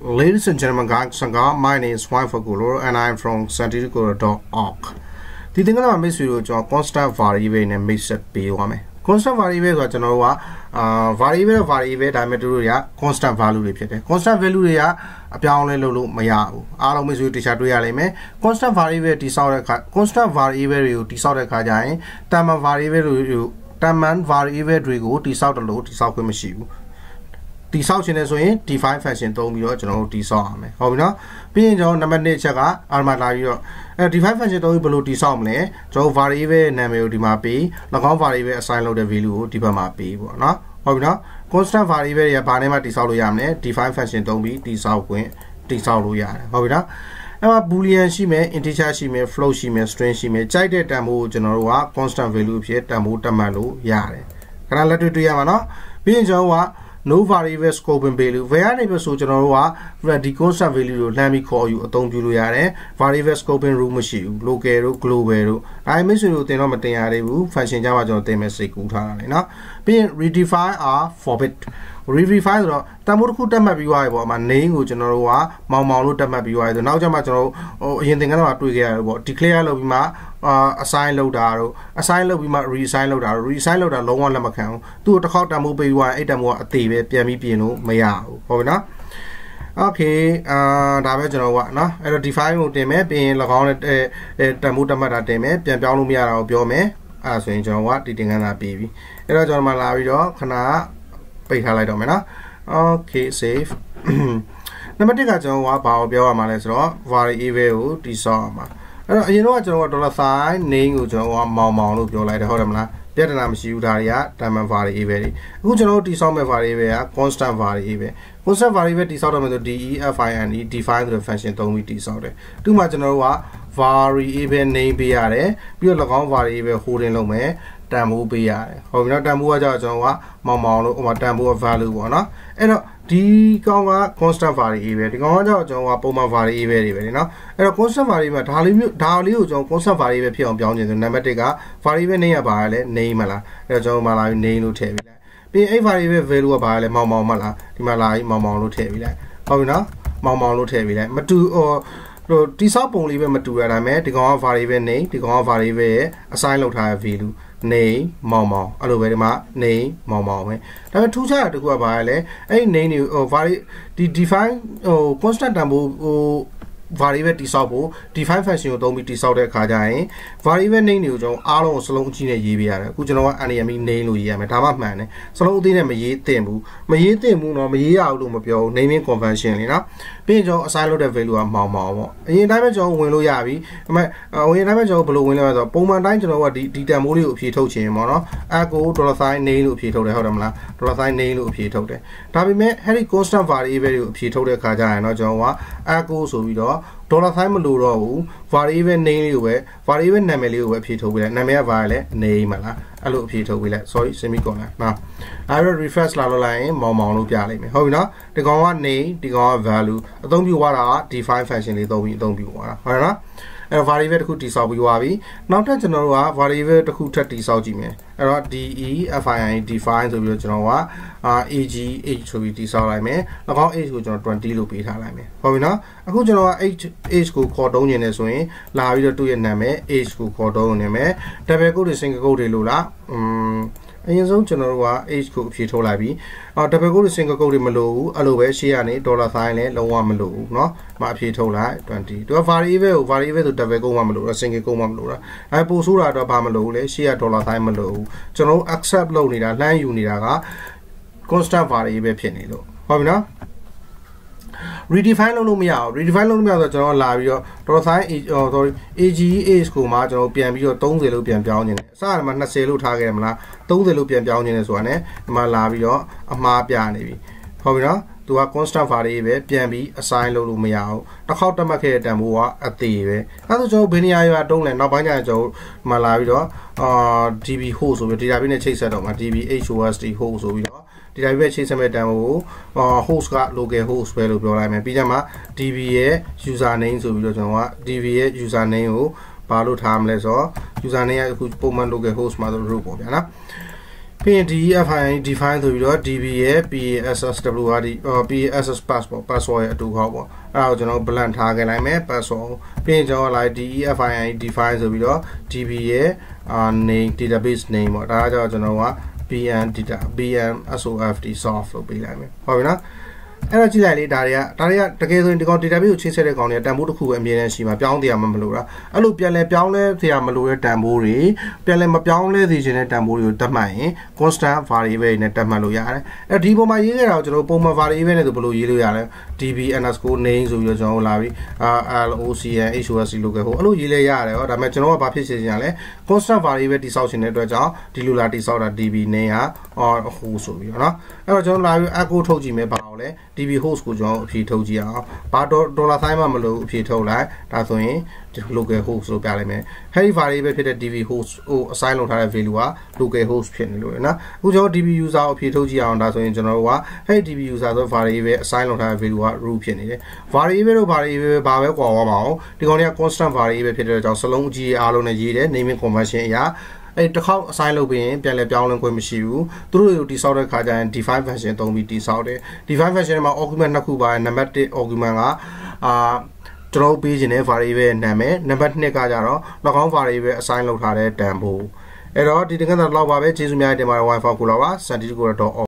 Ladies and gentlemen, my name is Juan Fagulo and I am from santiago.org. The thing that I miss you is constant variable and mix set P. Constant variable is variable diameter, constant value. Constant value a piano lulu maya. All miss you teacher to Yaleme. Constant variable disorder, constant variable disorder Kajai, Taman variable, Taman variable disorder load, disorder machine. တိဆောက်ခြင်းနဲ့ဆိုရင် define function သုံးပြီးတော့ကျွန်တော်တို့တိဆောက်ရမယ်ဟုတ်ပြီနော်ပြီးရင်ကျွန်တော်နံပါတ်1ချက်ကအာမလာပြီးတော့define function သုံးပြီးဘယ်လိုတိဆောက်မလဲကျွန်တော် variable နာမည်ကိုဒီမှာပေး၎င်း variable assign လုပ်တဲ့ value ကိုဒီဘက်မှာပေးပေါ့နော်ဟုတ်ပြီနော် constant variable ရဲ့ဘာနဲ့မှတိဆောက်လို့ရမလဲ define function သုံးပြီးတိဆောက်လို့ရတယ်ဟုတ်ပြီနော်အဲ့မှာ boolean ရှိမယ် integer ရှိမယ် float ရှိမယ် string ရှိမယ်ကြိုက်တဲ့တန်ဖိုးကိုကျွန်တော်တို့က constant value ဖြစ်တန်ဖိုးတတ်မှတ်လို့ရတယ်ခဏလက်တွေ့တွေ့ရမှာနော်ပြီးရင်ကျွန်တော်ကno variable scope and value ဘယ်ကနေပဲဆိုကျွန်တော်တို့ကဒီ constant value ကိုလှမ်းပြီးခေါ်ယူအသုံးပြုလို့ရတယ် variable scope and rule မရှိဘူး local တို့ global တို့ဒါပေမဲ့ဆိုလို့တင်တော့မတင်ရသေးဘူး function ကြမှာကျွန်တော်တင်မယ်စိတ်ကူးထားတာလေနော်ပြီးရင် redefine or forbid redefine ဆိုတော့တန်ဖိုးတစ်ခုတက်မှတ်ပြီးသွားပြီပေါ့အမ name ကိုကျွန်တော်တို့ကမောင်လို့တက်မှတ်ပြီးသွားပြီဆိုနောက်ကျမှကျွန်တော်တို့အရင်သင်ခန်းမှာတွေ့ခဲ့ရတယ်ပေါ့ declare လုပ်ပြီးမှassign လုပ်တာတို့ assign လုပ်ပြီးမှ reassign လုပ်တာတို့ reassign လုပ်တာလုံးဝလက်မခံဘူးသူ့ကိုတစ်ခေါက်တန်ဖိုးပေးပြီးသွားရင်အဲ့တန်ဖိုးကအသေးပဲပြန်ပြီးပြင်လို့မရဘူးဟုတ်ပြီနော် okay ဒါပဲကျွန်တော်ကနော်အဲ့တော့ define ကိုတင်မယ်ပြီးရင်၎င်းနဲ့တန်ဖိုးတက်မှတ်တာတင်မယ်ပြန်ပြောင်းလို့မရတာကိုပြောမယ်အဲ့ဒါဆိုရင်ကျွန်တော်ကဒီတင်ခန်းသာပြီးပြီအဲ့တော့ကျွန်တော်မှလာပြီးတော့ခဏပိတ်ထားလိုက်တော့မယ်နော် okay save နံပါတ်1ကကျွန်တော်ကဘာကိုပြောရမှာလဲဆိုတော့ variable ကိုတိဆောက်ရမှာအဲ့တော့အရင်တော့ကျွန်တော်က $sign name ကိုကျွန်တော်ကမောင်လို့ပြောလိုက်တယ်ဟုတ်တယ်မလားပြဿနာမရှိဘူးဒါတွေက diamond variable တွေအခုကျွန်တော်တို့တိဆောက်မဲ့ variable က constant variable constant variable တိဆောက်တော့မယ်ဆို define define ဆိုတဲ့ function သုံးပြီးတိဆောက်တယ်သူ့မှာကျွန်တော်တို့က variable name ပေးရတယ်ပြီးတော့၎င်း variable holding လုပ်မယ်တန်ဖိုးပေးရတယ်ဟုတ်ပြီနော်တန်ဖိုးကကြောင့်ကျွန်တော်ကမောင်လို့ဟိုမှာတန်ဖိုး value ပေါ့နော်အဲ့တော့ဒီကောင်က constant variable ဒီကောင်ကကြောင့်ကျွန်တော်ကပုံမှန် variable တွေပဲเนาะအဲ့တော့ constant variable ဒါလေးကိုကျွန်တော် constant variable ဖြစ်အောင်ပြောင်းခြင်းဆိုနံပါတ်1က variable name ကဘာလဲ name မလားအဲ့တော့ကျွန်တော်မှလာပြီး name လို့ထည့်ပြီးလိုက်ပြီးအဲ့ variable value ကဘာလဲမောင်မလားဒီမှာလာပြီးမောင်လို့ထည့်ပြီးလိုက်ဟုတ်ပြီနော်မောင်လို့ထည့်ပြီးလိုက်မတူတိဆောက်ပုံလေးပဲမတူရတာမဲ့ဒီကောင်က variable name ဒီကောင်က variable ရဲ့ assign လုပ်ထားတဲ့ value name မောင်အဲ့လိုပဲဒီမှာ name မောင်ပဲဒါပေမဲ့ထူးခြားတာတခုကဘာလဲအဲ့ name တွေဒီ define constant တန်ဖိုးvariable တိဆောက်ဖို့ define function ကိုသုံးပြီးတိဆောက်တဲ့အခါကျရင် variable name တွေကိုကျွန်တော်အားလုံးကိုစလုံးအကြီးနဲ့ရေးပေးရတယ်အခုကျွန်တော်က NAME name လို့ရေးရမယ်ဒါမှမှန်တယ်စလုံးအသေးနဲ့မရေးသင့်ဘူးမရေးရဘူးလို့မပြောဘူး naming convention လေနော်ပြီးရင်ကျွန်တော် assign လုပ်တဲ့ value ကမောင်ပေါ့အရင်တိုင်းပဲကျွန်တော်ဝင်လို့ရပြီဒါပေမဲ့အရင်တိုင်းပဲကျွန်တော်ဘယ်လိုဝင်လဲဆိုတော့ပုံမှန်တိုင်းကျွန်တော်ကဒီတန်ဖိုးလေးကိုအဖြေထုတ်ချင်ပေါ့နော်$sign name လို့အဖြေထုတ်တယ်ဟုတ်တယ်မလား $sign name လို့အဖြေထုတ်တယ်ဒါပေမဲ့အဲ့ဒီ constant variable တွေကိုအဖြေထုတ်တဲ့အခါကျရင်တော့ကျွန်တော်ကဆိုပြီးတော့$sign မလို့တော့ဘူး variable name လေးကိုပဲ variable နာမည်လေးကိုပဲအဖြေထုတ်ပေးလိုက်နာမည်ကဘာလဲ name မလားအဲ့လိုအဖြေထုတ်ပေးလိုက် sorry semicolon နော်အဲ့တော့ refresh လာလို့လိုက်ရင်မောင်လို့ပြလိုက်မယ်ဟုတ်ပြီနော်ဒီကောင်က name ဒီကောင်က value အသုံးပြုသွားတာက define function လေးသုံးပြီးအသုံးပြုသွားတာဟုတ်လားအဲ့ variable တစ်ခုတိဆောက်ပြီးသွားပြီနောက်ထပ်ကျွန်တော်တို့က variable တစ်ခုထပ်တိဆောက်ကြည့်မယ်အဲ့တော့ define define ဆိုပြီးတော့ကျွန်တော်ကage ဆိုပြီးတိဆောက်လိုက်မယ်၎င်း age ကိုကျွန်တော်20လို့ပေးထားလိုက်မယ်ဟုတ်ပြီနော်အခုကျွန်တော်က age ကိုခေါ်တုံးနေတယ်ဆိုရင်လာပြီးတော့သူ့ရဲ့နာမည် age ကိုခေါ်တုံးနေမယ် double quote တွေ single quote တွေလို့လားအရင်ဆုံးကျွန်တော်တို့က age ကိုအဖြေထုတ်လိုက်ပြီdouble quote တွေ single quote တွေမလိုဘူးအဲ့လိုပဲရှေ့ကနေ $sign လဲလုံးဝမလိုဘူးเนาะမအဖြေထုတ်လိုက်20သူက variable ဆို double quote မှမလိုဘူး single quote မှမလိုတာအဲ့ပို့ဆိုးတာတော့ဘာမလိုဘူးလဲရှေ့က$sign မလိုဘူးကျွန်တော်တို့ accept လုပ်နေတာလှမ်းယူနေတာက constant variable ဖြစ်နေလို့ဟုတ်ပြီနော် redefine လုပ်လို့မရအောင် redefine လုပ်လို့မရဆိုတော့ကျွန်တော်လာပြီးတော့$sign age ကိုမှကျွန်တော်ပြန်ပြီးတော့30လို့ပြန်ပြောင်းနေတယ်အစကမှ20လို့ထားခဲ့တယ်မလား30လို့ပြန်ပြောင်းနေတယ်ဆိုတာ ਨੇ ဒီမှာလာပြီးတော့အမှားပြနေပြီဟုတ်ပြီနော်သူက constant variable ပဲပြန်ပြီး assign လုပ်လို့မရအောင်တစ်ခေါက်တက်မှတ်ခဲ့တဲ့တန်ဖိုးကအသေးပဲအဲဒါဆိုကျွန်တော်ဘယ်နေရာရွာတုံးလဲနောက်ပိုင်းကျရင်ကျွန်တော်မှလာပြီးတော့db host ဆိုပြီး database နဲ့ချိတ်ဆက်တော့မှာ db host host ဆိုပြီးတော့ဒီတိုင်းပဲချိတ်ဆက်မဲ့တန်ဖိုး host က local host ပဲလို့ပြောလိုက်မယ်ပြီးကြမှာ db ရဲ့ user name ဆိုပြီးတော့ကျွန်တော်က db ရဲ့ user name ကိုဘာလို့ထားမလဲဆိုတော့ user name ကအခုပုံမှန် local host မှာဆို root ပေါ့ဗျာနော်ပြီးရင် DEFI define ဆိုပြီးတော့ DB ရဲ့ PASSWRD PASS password ရဲ့အတူခေါက်ပေါ့အဲ့ဒါကိုကျွန်တော် blank ထားခဲ့လိုက်မယ် password ပြီးရင်ကျွန်တော်လိုက် DEFI define ဆိုပြီးတော့ DB ရဲ့name database name ပေါ့ဒါကကြောင့်ကျွန်တော်က BM data BM SOFT soft လို့ပေးလိုက်မယ်ဟုတ်ပြီနော်အဲ့တော့ကြည့်လိုက်လေဒါတွေကတကယ်ဆိုရင်ဒီကောင် database ကိုချင်းဆက်တဲ့ကောင်တွေကတန်ဖိုးတစ်ခုပဲအမြဲတမ်းရှိမှာပြောင်းတရားမှမလို့လားအဲ့လိုပြန်လဲပြောင်းလဲတရားမလို့တဲ့တန်ဖိုးတွေပြန်လဲမပြောင်းလဲသေးခြင်းတဲ့တန်ဖိုးတွေကိုတတ်မှတ်ရင် constant variable နဲ့တတ်မှတ်လို့ရတယ်အဲ့ဒီပုံမှာရေးခဲ့တာကိုကျွန်တော်ပုံမှန် variable နဲ့ဆိုဘယ်လိုရေးလို့ရလဲ db underscore name ဆိုပြီးတော့ကျွန်တော်လာပြီး locn hosc လို့ခဲ့ဟိုအဲ့လိုရေးလဲရတယ်ဟောဒါပေမဲ့ကျွန်တော်ကဘာဖြစ်စေချင်လဲ constant variable တိစောက်ခြင်းတဲ့အတွက်ကြောင့်ဒီလိုလာတိစောက်တာ db name ဟာ or ဟိုဆိုပြီးတော့เนาะအဲ့တော့ကျွန်တော်လာပြီး echo ထုတ်ကြည့်မယ်ဘာလို့လဲ db host ကိုကျွန်တော်အဖြေထုတ်ကြည့်အောင်ဘာဒေါ်လာဆိုင်မှမလို့အဖြေထုတ်လိုက်ဒါဆိုရင် local host လို့ပြလိုက်မယ် heavy variable ဖြစ်တဲ့ db host ကို assign လုပ်ထားတဲ့ value က local host ဖြစ်နေလို့နော်အခုကျွန်တော် db user ကိုအဖြေထုတ်ကြည့်အောင်ဒါဆိုရင်ကျွန်တော်တို့က hey db user ဆို variable assign လုပ်ထားတဲ့ value က root ဖြစ်နေတယ် variable တို့ variable ဘာပဲကွာသွားမှာအောင်ဒီကောင်တွေက constant variable ဖြစ်တဲ့ကြောင့်စလုံးအကြီးအားလုံးနဲ့ရေးတယ် naming convention အရာအဲ့တစ်ခေါက် assign လုပ်ပြီးရင်ပြန်လဲပြောင်းလဲခွင့်မရှိဘူးသူတို့တွေကိုတိစောက်တဲ့ခါကျရင် define function သုံးပြီးတိစောက်တယ် define function မှာ argument နှစ်ခုပါနံပါတ်1 argument ကကျွန်တော်ပေးခြင်းတဲ့ variable ရဲ့နာမည်နံပါတ်2ကကြတော့၎င်း variable assign လုပ်ထားတဲ့တန်ဖိုးအဲ့တော့ဒီတင်ကန်းတော့လောက်ပါပဲကျေးဇူးများတင်ပါတယ် wifi ကိုလာပါ santiago.org